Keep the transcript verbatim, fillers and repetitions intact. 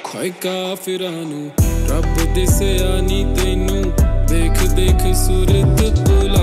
ਹਾਏ ਕਾਫਿਰਾਂ ਨੂੰ ਰੱਬ ਦਿਸਿਆ ਨੀ ਤੈਨੂੰ, ਦੇਖ ਦੇਖ ਸੂਰਤ